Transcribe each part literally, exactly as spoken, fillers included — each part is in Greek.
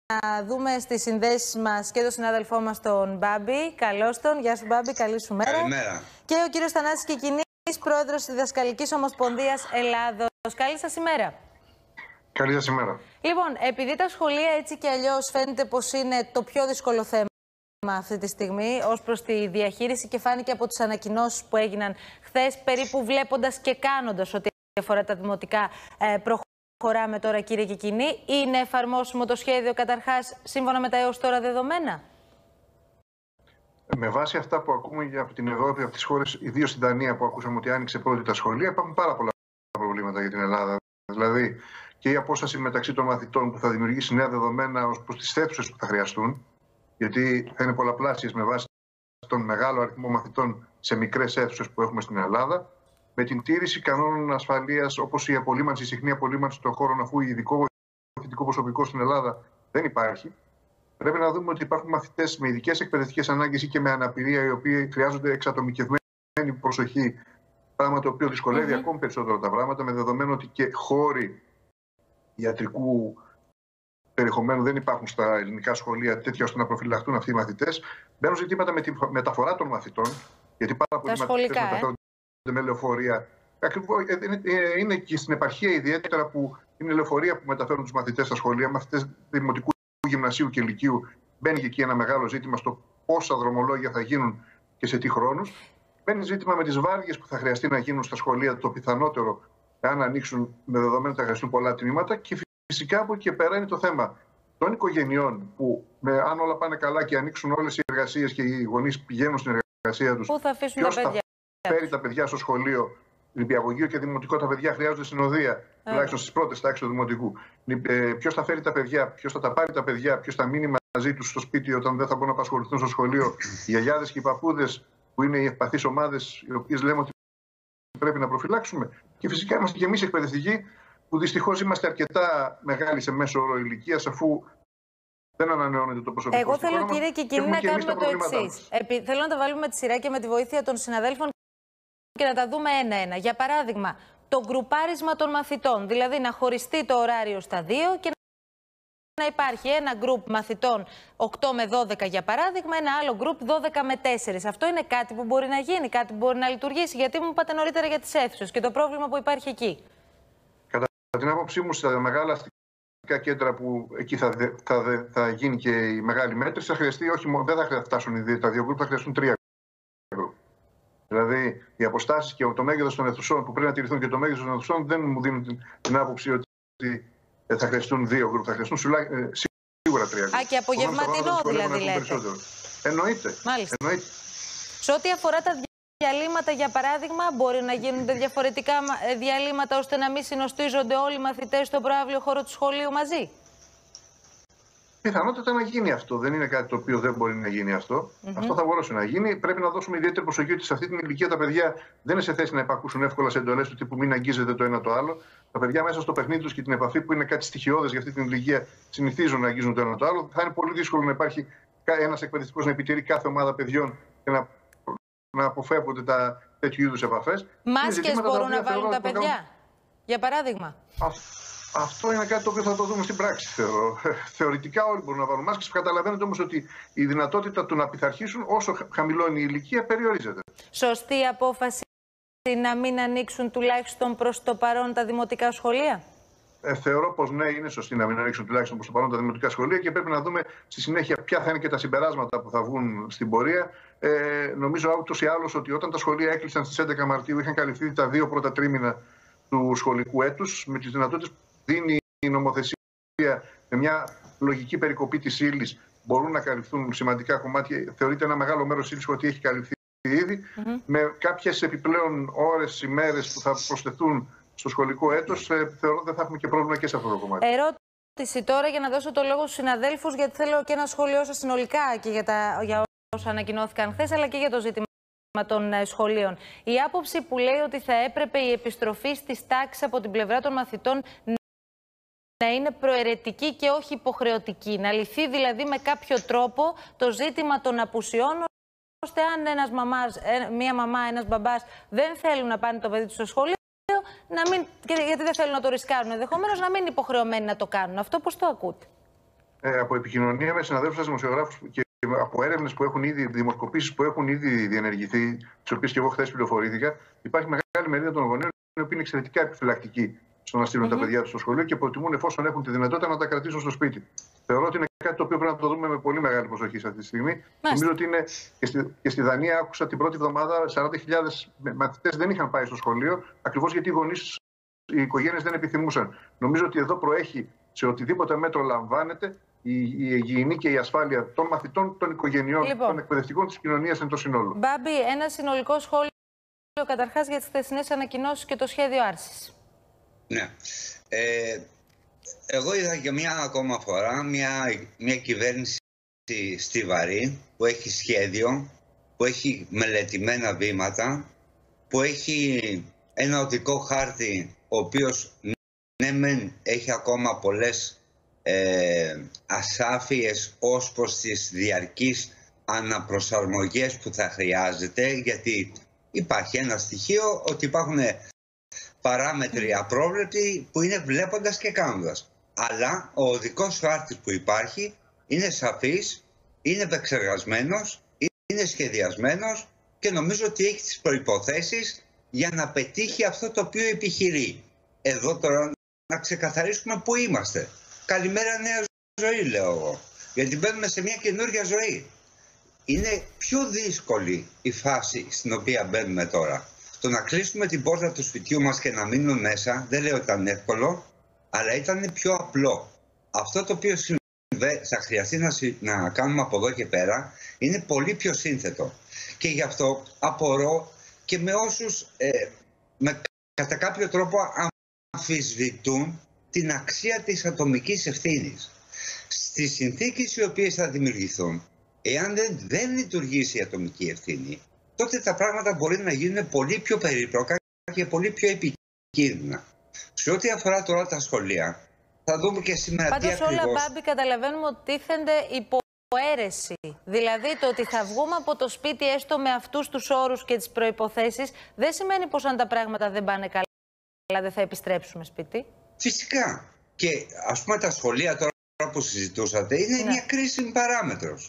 να δούμε στις συνδέσεις μας και τον συνάδελφό μας τον Μπάμπη. Καλώς τον. Γεια σου Μπάμπη, καλή σου μέρα. Καλημέρα. Και ο κύριος Θανάσης Κικκινής, πρόεδρος της Διδασκαλικής Ομοσπονδίας Ελλάδος. Καλή σας ημέρα. Καλή σας ημέρα. Λοιπόν, επειδή τα σχολεία έτσι και αλλιώς φαίνεται πως είναι το πιο δύσκολο θέμα αυτή τη στιγμή ως προς τη διαχείριση και φάνηκε από τις ανακοινώσεις που έγιναν χθες, περίπου βλέποντας και κάνοντας ό,τι αφορά τα δημοτικά ε, προχωράμε τώρα, κύριε Κικκινή. Είναι εφαρμόσιμο το σχέδιο καταρχάς σύμφωνα με τα έως τώρα δεδομένα? Με βάση αυτά που ακούμε από την Ευρώπη, από τις χώρες, ιδίως στην Δανία που ακούσαμε ότι άνοιξε πρώτη τα σχολεία, υπάρχουν πάρα πολλά προβλήματα για την Ελλάδα. Δηλαδή και η απόσταση μεταξύ των μαθητών που θα δημιουργήσει νέα δεδομένα ως προς τις αίθουσες που θα χρειαστούν, γιατί θα είναι πολλαπλάσιες με βάση τον μεγάλο αριθμό μαθητών σε μικρές αίθουσες που έχουμε στην Ελλάδα, με την τήρηση κανόνων ασφαλείας όπως η απολύμανση, η συχνή απολύμανση των χώρων, αφού ειδικό βοηθητικό προσωπικό στην Ελλάδα δεν υπάρχει. Πρέπει να δούμε ότι υπάρχουν μαθητές με ειδικές εκπαιδευτικές ανάγκες ή και με αναπηρία, οι οποίοι χρειάζονται εξατομικευμένη προσοχή, πράγμα το οποίο δυσκολεύει mm-hmm. ακόμη περισσότερο τα πράγματα, με δεδομένο ότι και χώροι ιατρικού περιεχομένου δεν υπάρχουν στα ελληνικά σχολεία τέτοια ώστε να προφυλαχτούν αυτοί οι μαθητές. Μπαίνουν ζητήματα με τη μεταφορά των μαθητών, γιατί πάρα πολλοί μαθητές μεταφέρονται με λεωφορεία. Ακριβώς, είναι και στην επαρχία ιδιαίτερα που είναι λεωφορεία που μεταφέρουν τους μαθητές στα σχολεία, μαθητές δημοτικού, γυμνασίου και λυκείου. Μπαίνει και εκεί ένα μεγάλο ζήτημα στο πόσα δρομολόγια θα γίνουν και σε τι χρόνους. Μπαίνει ζήτημα με τις βάρδιες που θα χρειαστεί να γίνουν στα σχολεία, το πιθανότερο, αν ανοίξουν, με δεδομένο ότι θα χρειαστούν πολλά τμήματα. Και φυσικά από εκεί και πέρα είναι το θέμα των οικογενειών που, με, αν όλα πάνε καλά και ανοίξουν όλες οι εργασίες και οι γονείς πηγαίνουν στην εργασία τους, πού θα αφήσουν τα παιδιά? Θα φέρει τα παιδιά στο σχολείο, νηπιαγωγείο και δημοτικό, τα παιδιά χρειάζονται συνοδεία, ε. τουλάχιστον στις πρώτες τάξεις του δημοτικού. Ε, ποιος θα φέρει τα παιδιά, ποιος θα τα πάρει τα παιδιά, ποιος θα μείνει μαζί τους στο σπίτι όταν δεν θα μπορούν να απασχοληθούν στο σχολείο. Οι γιαγιάδες και οι παππούδες, που είναι οι ευπαθείς ομάδες, οι οποίες λέμε ότι πρέπει να προφυλάξουμε. Και φυσικά είμαστε και εμείς εκπαιδευτικοί, που δυστυχώς είμαστε αρκετά μεγάλοι σε μέσο όρο ηλικίας, αφού δεν ανανεώνεται το προσωπικό. Εγώ θέλω, κύριε Κικκινή, να κάνουμε το εξής. Θέλω να τα βάλουμε με τη σειρά και με τη βοήθεια των συναδέλφων και να τα δούμε ένα-ένα. Για παράδειγμα, το γκρουπάρισμα των μαθητών. Δηλαδή να χωριστεί το ωράριο στα δύο και να υπάρχει ένα γκρουπ μαθητών οκτώ με δώδεκα, για παράδειγμα, ένα άλλο γκρουπ δώδεκα με τέσσερα. Αυτό είναι κάτι που μπορεί να γίνει, κάτι που μπορεί να λειτουργήσει? Γιατί μου είπατε νωρίτερα για τις αίθουσες και το πρόβλημα που υπάρχει εκεί. Κατά την άποψή μου, στα μεγάλα αστικά κέντρα που εκεί θα, θα, θα γίνει και η μεγάλη μέτρηση, θα χρειαστεί, όχι, δεν θα φτάσουν οι δύο, τα δύο γκρουπ, θα χρειαστούν τρία γκρουπ. Δηλαδή, οι αποστάσεις και το μέγεθος των αιθουσών που πρέπει να τηρηθούν και το μέγεθος των αιθουσών δεν μου δίνουν την, την άποψη ότι θα χρειαστούν δύο γκρουπ, θα χρειαστούν σίγουρα τρία γκρουπ. Α, και απογευματινό δηλαδή λέτε? Εννοείται. Μάλιστα. Εννοείται. Σε ό,τι αφορά τα διαλύματα, για παράδειγμα, μπορεί να γίνονται διαφορετικά διαλύματα ώστε να μην συνοστίζονται όλοι οι μαθητές στο προαύλιο χώρο του σχολείου μαζί? Πιθανότατα να γίνει αυτό. Δεν είναι κάτι το οποίο δεν μπορεί να γίνει αυτό. Mm-hmm. Αυτό θα μπορούσε να γίνει. Πρέπει να δώσουμε ιδιαίτερη προσοχή ότι σε αυτή την ηλικία τα παιδιά δεν είναι σε θέση να υπακούσουν εύκολα σε εντολές του τύπου μην αγγίζεται το ένα το άλλο. Τα παιδιά μέσα στο παιχνίδι τους και την επαφή, που είναι κάτι στοιχειώδες για αυτή την ηλικία, συνηθίζουν να αγγίζουν το ένα το άλλο. Θα είναι πολύ δύσκολο να υπάρχει ένας εκπαιδευτικός να επιτηρεί κάθε ομάδα παιδιών και να, να αποφεύγονται τα τέτοιου είδους επαφές. Μάσκες μπορούν να βάλουν τα παιδιά, κάνουν... για παράδειγμα? Αυτό είναι κάτι το οποίο θα το δούμε στην πράξη, θεωρώ. Θεωρητικά όλοι μπορούν να βάλουν μάσκες. Καταλαβαίνετε όμως ότι η δυνατότητα του να πειθαρχήσουν όσο χαμηλώνει η ηλικία περιορίζεται. Σωστή απόφαση να μην ανοίξουν τουλάχιστον προς το παρόν τα δημοτικά σχολεία? Ε, θεωρώ πως ναι, είναι σωστή να μην ανοίξουν τουλάχιστον προς το παρόν τα δημοτικά σχολεία και πρέπει να δούμε στη συνέχεια ποια θα είναι και τα συμπεράσματα που θα βγουν στην πορεία. Ε, νομίζω ούτως ή άλλως ότι όταν τα σχολεία έκλεισαν στις έντεκα Μαρτίου είχαν καλυφθεί τα δύο πρώτα τρίμηνα του σχολικού έτους με τις δυνατότητες που δίνει η νομοθεσία με μια λογική περικοπή της ύλης. Μπορούν να καλυφθούν σημαντικά κομμάτια. Θεωρείται ένα μεγάλο μέρος ύλης ότι έχει καλυφθεί ήδη. Mm-hmm. Με κάποιες επιπλέον ώρες, ημέρες που θα προσθεθούν στο σχολικό έτος, ε, θεωρώ ότι δεν θα έχουμε και πρόβλημα και σε αυτό το κομμάτι. Ερώτηση τώρα για να δώσω το λόγο στους συναδέλφους, γιατί θέλω και ένα σχόλιο σας συνολικά και για, τα, για όσα ανακοινώθηκαν χθες, αλλά και για το ζήτημα των σχολείων. Η άποψη που λέει ότι θα έπρεπε η επιστροφή στις τάξεις από την πλευρά των μαθητών να είναι προαιρετική και όχι υποχρεωτική. Να λυθεί δηλαδή με κάποιο τρόπο το ζήτημα των απουσιών, ώστε αν ένας μαμάς, μία μαμά, ένας μπαμπάς δεν θέλουν να πάνε το παιδί τους στο σχολείο, να μην, γιατί δεν θέλουν να το ρισκάρουν ενδεχομένως, να μην είναι υποχρεωμένοι να το κάνουν. Αυτό πώς το ακούτε? ε, από επικοινωνία με συναδέλφους σας δημοσιογράφους και από έρευνες που έχουν ήδη, δημοσκοπήσεις που έχουν ήδη διενεργηθεί, τις οποίες και εγώ χθες πληροφορήθηκα, υπάρχει μεγάλη μερίδα των γονέων οι οποίοι είναι εξαιρετικά επιφυλακτικοί στο να στείλουν mm-hmm. τα παιδιά τους στο σχολείο και προτιμούν, εφόσον έχουν τη δυνατότητα, να τα κρατήσουν στο σπίτι. Θεωρώ ότι είναι κάτι το οποίο πρέπει να το δούμε με πολύ μεγάλη προσοχή σε αυτή τη στιγμή. Νομίζω ότι είναι και στη, και στη Δανία, άκουσα την πρώτη εβδομάδα, σαράντα χιλιάδες μαθητές δεν είχαν πάει στο σχολείο, ακριβώς γιατί οι γονείς, οι οικογένειες δεν επιθυμούσαν. Νομίζω ότι εδώ προέχει σε οτιδήποτε μέτρο λαμβάνεται η, η υγιεινή και η ασφάλεια των μαθητών, των οικογενειών, λοιπόν, των εκπαιδευτικών της κοινωνίας εν το σύνολο. Μπάμπη, ένα συνολικό σχόλιο καταρχάς για τις χθεσινές ανακοινώσεις και το σχέδιο άρσης. Ναι. Ε, εγώ είδα για μια ακόμα φορά μια, μια κυβέρνηση στιβαρή που έχει σχέδιο, που έχει μελετημένα βήματα, που έχει ένα οδικό χάρτη ο οποίος ναι μεν έχει ακόμα πολλές ε, ασάφειες ως προς τις διαρκείς αναπροσαρμογές που θα χρειάζεται, γιατί υπάρχει ένα στοιχείο ότι υπάρχουν παράμετροι απρόβλεπτοι που είναι βλέποντας και κάνοντας. Αλλά ο οδικός χάρτης που υπάρχει είναι σαφής, είναι επεξεργασμένος, είναι σχεδιασμένος και νομίζω ότι έχει τις προϋποθέσεις για να πετύχει αυτό το οποίο επιχειρεί. Εδώ τώρα να ξεκαθαρίσουμε πού είμαστε. Καλημέρα νέα ζωή, λέω εγώ. Γιατί μπαίνουμε σε μια καινούργια ζωή. Είναι πιο δύσκολη η φάση στην οποία μπαίνουμε τώρα. Το να κλείσουμε την πόρτα του σπιτιού μας και να μείνουμε μέσα, δεν λέω ότι ήταν εύκολο, αλλά ήταν πιο απλό. Αυτό το οποίο θα χρειαστεί να, να κάνουμε από εδώ και πέρα είναι πολύ πιο σύνθετο. Και γι' αυτό απορώ και με όσους ε, με, κατά κάποιο τρόπο αμφισβητούν την αξία της ατομικής ευθύνης. Στις συνθήκες οι οποίες θα δημιουργηθούν, εάν δεν, δεν λειτουργήσει η ατομική ευθύνη, τότε τα πράγματα μπορεί να γίνουν πολύ πιο περίπλοκα και πολύ πιο επικίνδυνα. Σε ό,τι αφορά τώρα τα σχολεία, θα δούμε και σήμερα Πάντως τι ακριβώς... Πάντως όλα, Μπάμπη, καταλαβαίνουμε ότι τίθενται υπό αίρεση. Δηλαδή το ότι θα βγούμε από το σπίτι έστω με αυτούς τους όρους και τις προϋποθέσεις δεν σημαίνει πως αν τα πράγματα δεν πάνε καλά δεν θα επιστρέψουμε σπίτι. Φυσικά. Και ας πούμε τα σχολεία τώρα που συζητούσατε είναι ναι. μια κρίσιμη παράμετρος.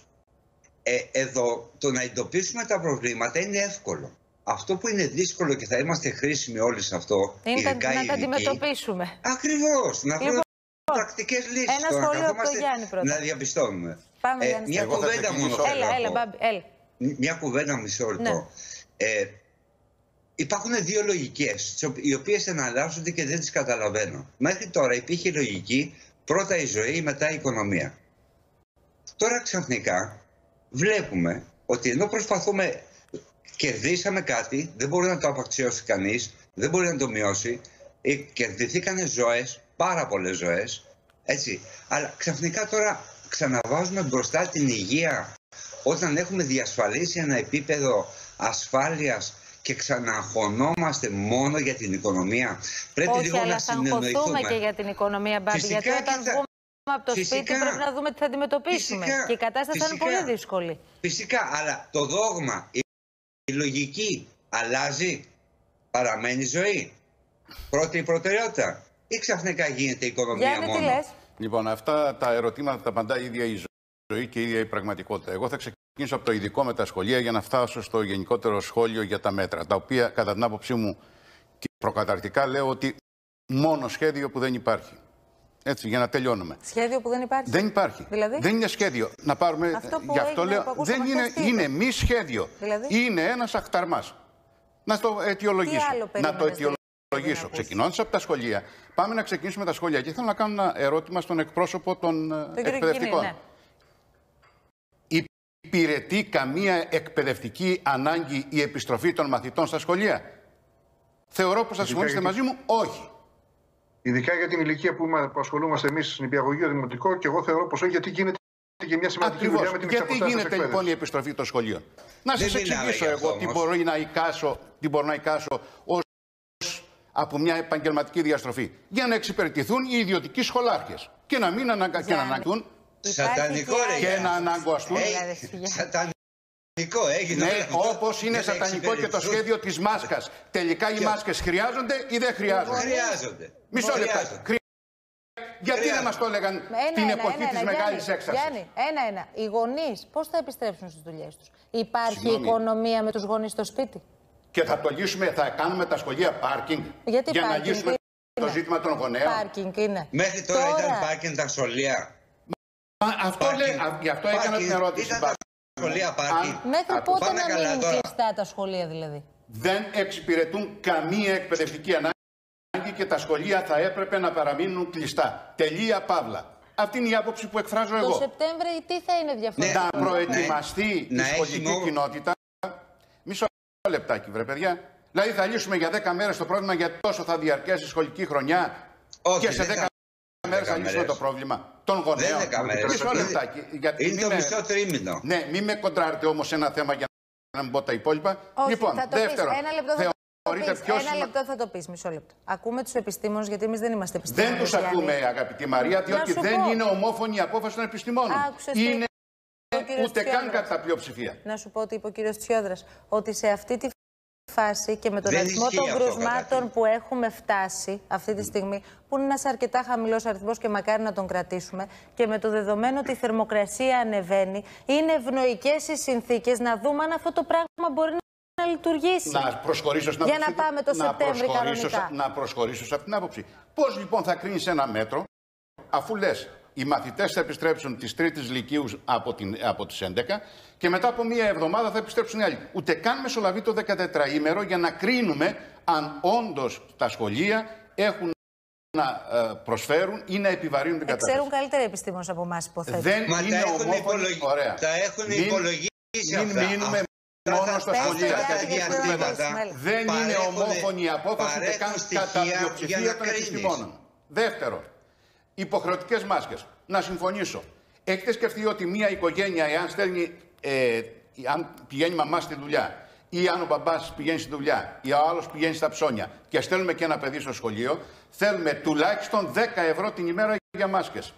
Ε, εδώ το να εντοπίσουμε τα προβλήματα είναι εύκολο. Αυτό που είναι δύσκολο και θα είμαστε χρήσιμοι όλοι σε αυτό, είναι ειδικά να οι τα αντιμετωπίσουμε. Ακριβώς. Να βρούμε πρακτικές λύσεις. Ένα τώρα, σχόλιο από το Γιάννη πρώτα. Να διαπιστώνουμε. Πάμε, ε, Γιάννη. Μια κουβέντα μόνο. Έλα, έλα, Μπάμπη, έλα. Μια κουβέντα μισό λεπτό. Ναι. Ε, υπάρχουν δύο λογικές, οι οποίες εναλλάσσονται και δεν τις καταλαβαίνω. Μέχρι τώρα υπήρχε λογική πρώτα η ζωή, μετά η οικονομία. Τώρα ξαφνικά βλέπουμε ότι ενώ προσπαθούμε, κερδίσαμε κάτι, δεν μπορεί να το απαξιώσει κανείς, δεν μπορεί να το μειώσει, κερδίθηκαν ζωές, πάρα πολλές ζωές, έτσι. Αλλά ξαφνικά τώρα ξαναβάζουμε μπροστά την υγεία, όταν έχουμε διασφαλίσει ένα επίπεδο ασφάλειας και ξαναχωνόμαστε μόνο για την οικονομία. Πρέπει Όχι, λίγο αλλά να θα αγχωθούμε και για την οικονομία, Μπάμπη, γιατί όταν θα... βγούμε από το φυσικά, σπίτι πρέπει να δούμε τι θα αντιμετωπίσουμε. Φυσικά, και η κατάσταση φυσικά, θα είναι πολύ δύσκολη. Φυσικά, αλλά το δόγμα, η, η λογική αλλάζει, παραμένει ζωή. Πρώτη προτεραιότητα ή ξαφνικά γίνεται η οικονομία Γιάννη, μόνο. Τι λες? Λοιπόν, αυτά τα ερωτήματα τα απαντά η ίδια η ζωή και η ίδια η πραγματικότητα. Εγώ θα ξεκινήσω από το ειδικό με τα σχολεία για να φτάσω στο γενικότερο σχόλιο για τα μέτρα, τα οποία κατά την άποψή μου και προκαταρκτικά λέω ότι μόνο σχέδιο που δεν υπάρχει. Έτσι, για να τελειώνουμε. Σχέδιο που δεν υπάρχει. Δεν υπάρχει. Δηλαδή? Δεν είναι σχέδιο. Να πάρουμε. Αυτό που γι' αυτό έγινε, λέω. Δεν είναι, είναι μη σχέδιο. Δηλαδή? Είναι ένας αχταρμάς. Να το αιτιολογήσω. Να το αιτιολογήσω. Ξεκινώντας από τα σχολεία, πάμε να ξεκινήσουμε τα σχολεία. Και θέλω να κάνω ένα ερώτημα στον εκπρόσωπο των το εκπαιδευτικών. Ναι. Υπηρετεί καμία εκπαιδευτική ανάγκη η επιστροφή των μαθητών στα σχολεία? Θεωρώ πως θα συμφωνήσετε μαζί μου, όχι. Ειδικά για την ηλικία που, που ασχολούμαστε εμείς στην νηπιαγωγείο δημοτικό, και εγώ θεωρώ πως όχι, γιατί γίνεται και μια σημαντική Ακριβώς. δουλειά με την Γιατί γίνεται λοιπόν η επιστροφή των σχολείων? Να σας εξηγήσω εγώ τι μπορώ να εικάσω, τι μπορώ να εικάσω ως από μια επαγγελματική διαστροφή. Για να εξυπηρετηθούν οι ιδιωτικοί σχολάρχες και να μην αναγκα... και να αναγκούν Σατανικό, ρε, και να αναγκαστούν. Σατανικό έγινε. Ναι, όπως είναι σατανικό και το σχέδιο της μάσκας. Τελικά οι μάσκες χρειάζονται ή δεν χρειάζονται? Χρειάζονται. Μισό λεπτό. Γιατί Τρία. δεν μας το έλεγαν Ένα, την ένα, εποχή ένα, της ένα, μεγάλης Γιάννη, έξαρσης. Γιάννη, ένα-ένα. Οι γονείς πώς θα επιστρέψουν στις δουλειές τους? Υπάρχει Συγγνώμη. οικονομία με τους γονείς στο σπίτι? Και θα το λύσουμε, θα κάνουμε τα σχολεία πάρκινγκ Γιατί για πάρκινγκ να λύσουμε είναι? το ζήτημα των γονέων. Πάρκινγκ είναι. Μέχρι τώρα, Τώρα- ήταν πάρκινγκ τα σχολεία. Μα αυτό Πάρκινγκ. λέει, α, γι' αυτό έκανα την Πάρκινγκ. ερώτηση. Ήταν τα σχολεία πάρκινγκ. Αν- Μέχρι Άκου, πότε πάμε να καλά μείνουν τώρα. κλειστά τα σχολεία δηλαδή? Δεν εξυπηρετούν καμία εκπαιδευτική ανάγκη και τα σχολεία θα έπρεπε να παραμείνουν κλειστά. Τελεία παύλα. Αυτή είναι η άποψη που εκφράζω Το εγώ. Σεπτέμβρη τι θα είναι διαφορετικό? Να προετοιμαστεί Ναι. η Να σχολική έχει μόνο- κοινότητα. Μισό λεπτάκι, βρε παιδιά. Δηλαδή θα λύσουμε για δέκα μέρες το πρόβλημα, γιατί τόσο θα διαρκέσει η σχολική χρονιά. Όχι, Και σε δεν δέκα θα- μέρες θα δέκα λύσουμε μέρες. το πρόβλημα των γονέων. Δεν είναι δέκα μέρες. Μισό Είναι- λεπτάκι. Γιατί Είναι μην το με- μισό τρίμηνο. Ναι, μην με κοντράρετε όμως σε ένα θέμα για να μην πω τα υπόλοιπα. Όχι, Λοιπόν, θα το δεύτερον, πεις. Ένα λεπτό θα το θεωρείτε πεις. πιο Ένα σημα- λεπτό θα το πεις. Μισό λεπτό. Ακούμε τους επιστήμονες, γιατί εμείς δεν είμαστε επιστήμονες. Δεν τους Γιάννη. ακούμε, αγαπητή Μαρία, διότι σου δεν πω. είναι ομόφωνη η απόφαση των επιστημόνων. Άκουσες τι Είναι είπε ο κύριος ούτε καν Τσιόδρας. κατά πλειοψηφία. Να σου πω ότι είπε ο κύριος Τσιόδρας, ότι σε αυτή τη φάση και με τον Δεν αριθμό ισχύει των αυτό, κρουσμάτων καταρχήν. που έχουμε φτάσει αυτή τη στιγμή, που είναι ένας αρκετά χαμηλός αριθμός και μακάρι να τον κρατήσουμε, και με το δεδομένο ότι η θερμοκρασία ανεβαίνει, είναι ευνοϊκές οι συνθήκες να δούμε αν αυτό το πράγμα μπορεί να λειτουργήσει. Να προσχωρήσω στην Για άποψη. να πάμε το να Σεπτέμβρη προσχωρήσω, κανονικά. να προσχωρήσω σε αυτήν την άποψη. Πώς λοιπόν θα κρίνεις ένα μέτρο, αφού λες οι μαθητές θα επιστρέψουν της τρίτης λυκείου από, την, από τις έντεκα και μετά από μία εβδομάδα θα επιστρέψουν οι άλλοι. Ούτε καν μεσολαβεί το δεκατετραήμερο για να κρίνουμε αν όντως τα σχολεία έχουν να ε, προσφέρουν ή να επιβαρύνουν την Ε, κατάσταση. ξέρουν καλύτερα οι επιστήμονες από εμάς, υποθέτω. Δεν Μα τα είναι έχουν, ομόφωνοι. υπολογι... Ωραία. τα έχουν Μην- υπολογίσει Μην αυτά. μείνουμε Αυτά μόνο τα- στα Πες το, σχολεία. Γιάννη, τα γιατί πρέπει να διαστήματα ακούσουμε. Δεν είναι παρέχουν- ομόφωνη η απόφαση ούτε καν παρέχουν στοιχεία κατά για πλειοψηφία να των κρίνεις. επιστημόνων. Δεύτερον, υποχρεωτικές μάσκες. Να συμφωνήσω. Έχετε σκεφτεί ότι μια οικογένεια, εάν στέλνει, ε, αν πηγαίνει η μαμά στη δουλειά, ή αν ο μπαμπάς πηγαίνει στη δουλειά, ή ο άλλος πηγαίνει στα ψώνια και στέλνουμε και ένα παιδί στο σχολείο, θέλουμε τουλάχιστον δέκα ευρώ την ημέρα για μάσκες.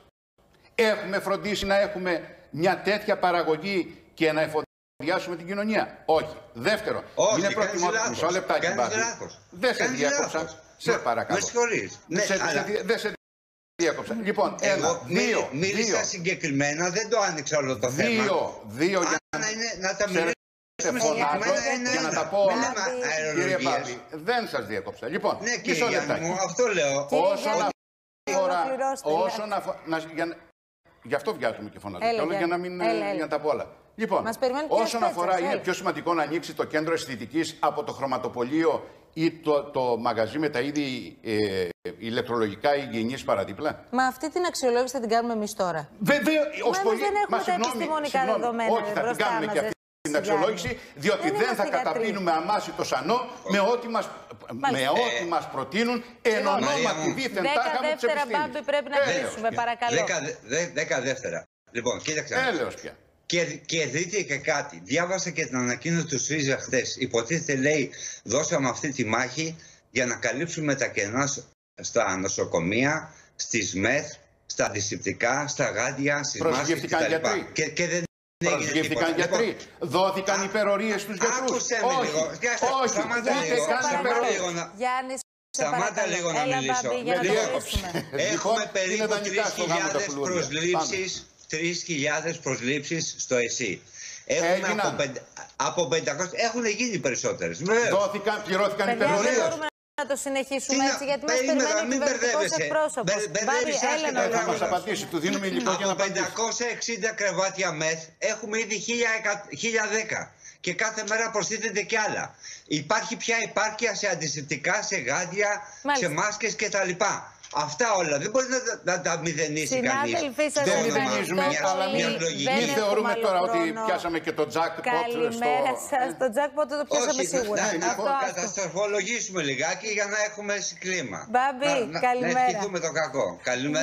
Έχουμε φροντίσει να έχουμε μια τέτοια παραγωγή και να εφοδιάσουμε την κοινωνία? Όχι. Δεύτερο, Όχι, είναι κάνεις προτιμότερο. λάθος. Μισό λεπτάκι, Κάνεις Μπάμπη. λάθος. Δεν σε Κάνεις διάκοψα. λάθος. Σε Μα- παρακαλώ. Με συγχωρείς. Ναι, Σε- αλλά σε- Δεν σε διάκοψα. Λοιπόν, ένα, εγώ δύο, μίλη- μίλησα δύο, συγκεκριμένα, δεν το άνοιξα όλο το θέμα. δύο, δύο για Αν να, είναι, να τα σε- μιλήσουμε σε φωνάζω συγκεκριμένα ένα, για να ένα. τα πω Μην όλα. λέμε Κύριε αερολογίες. Μπάμπη, δεν σας διάκοψα. Λοιπόν, Ναι, μισό κύριε Γιάννη λεπτάκι. μου, αυτό λέω. Κύριε Όσον Γιάννη, αφορά. ολοκληρώστε, Όσον αφορά. να- για να- Γι' αυτό βγάζουμε και φωνάζουμε. Έλα, κιόλας, για να Γιάννη. μην Έλα, ε, έλα. για να τα πω όλα. Λοιπόν, Μας περιμένει ο κύριος όσον Πέτσας, αφορά, είναι έλα. πιο σημαντικό να ανοίξει το κέντρο αισθητικής από το χρωματοπωλείο ή το, το μαγαζί με τα είδη ε, ηλεκτρολογικά υγιεινής παραδίπλα. Μα αυτή την αξιολόγηση θα την κάνουμε εμείς τώρα. Βέβαια, ως Μα πολύ. εμείς δεν έχουμε Μα τα συγγνώμη, επιστημονικά συγγνώμη. δεδομένα Όχι, θα την μπροστά κάνουμε μας, και αυτή δεν την αξιολόγηση, Γιάννη. διότι Δεν δεν, θα είμαστε γιατροί. καταπίνουμε αμάση το σανό με ό,τι μας, με ό,τι μας προτείνουν εν Λοιπόν, ονόματι Μαρία μου. δίθεν Δέκα τάχα μου της δεύτερα, επιστήμης. Μπάμπη, πρέπει να Έλεος κλείσουμε, πια. παρακαλώ. Δέκα, δε, δέκα δεύτερα. Λοιπόν, κοίταξε. Έλεος πια. Και, και δείτε και κάτι. Διάβασα και την ανακοίνωση του ΣΥΡΙΖΑ χτες. Υποτίθεται, λέει, δώσαμε αυτή τη μάχη για να καλύψουμε τα κενά σ- στα νοσοκομεία, στις ΜΕΘ, στα αντισηπτικά, στα γάντια, στις μάσκες Προσγειώθηκαν κτλ. γιατροί. Και, και δεν έγινε Προσγειώθηκαν τίποτα. γιατροί. Λοιπόν, Δόθηκαν α- υπερορίες στους γιατρούς. άκουσε με Όχι, λίγο. Για στε- όχι, σταμάτα ούτε λίγο, καν σταμάτα υπερορίες. λίγο να- Γιάννη, σε Σταμάτα παρακαλώ. λίγο να Έλα, μιλήσω. Μπάμπη, για Με να το διέκοψε. κλείσουμε. Λοιπόν, Έχουμε είναι περίπου δανεικά στο γάμο τα τρεις χιλιάδες φλουρία. προσλήψεις, τρεις χιλιάδες προσλήψεις στο ΕΣΥ. Έχουμε Έγιναν. από, πεντε- από πεντακόσιες, έχουν γίνει περισσότερες. Βεβαίως. Δόθηκαν, πληρώθηκαν Παιδιά, δεν υπερορίες. μπορούμε να το συνεχίσουμε Τι να- έτσι, γιατί μας περίμενα, περιμένει ο μην κυβερνητικός μπερδεύεσαι. εκπρόσωπος. Μπερ- μπερδεύεις Μπάμπη, έλα άσχετα να Δεν θα μας πράγματα. απαντήσει, του δίνουμε υλικό για να Από απαντήσει. πεντακόσια εξήντα κρεβάτια ΜΕΘ έχουμε ήδη χίλια δέκα και κάθε μέρα προσθέτεται κι άλλα. Υπάρχει πια επάρκεια σε αντισηπτικά, σε γάντια, Μάλιστα. σε μάσκες κτλ. Αυτά όλα δεν μπορεί να, τα- να τα μηδενίσει κανείς. Συνάδελφοι, σας Στο Δεν όνομα μηδενίζουμε, μιας- αλλά πολύ. μιας μην, λογικής. Δεν μην έχουμε θεωρούμε άλλο τώρα ότι χρόνο. πιάσαμε και το jackpot Καλημέρα στο... σας. Το jackpot το πιάσαμε Όχι, σίγουρα. να, να Αυτό, το αυτό. καταστροφολογήσουμε λιγάκι για να έχουμε κλίμα. Μπάμπη, να, να, καλημέρα. Να ευχηθούμε το κακό. Καλημέρα.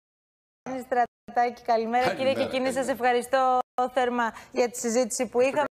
Γιάννη Στρατάκη, καλημέρα. Κύριε Καλημέρα, Κικκίνη, σας καλημέρα. ευχαριστώ θερμά για τη συζήτηση που είχαμε.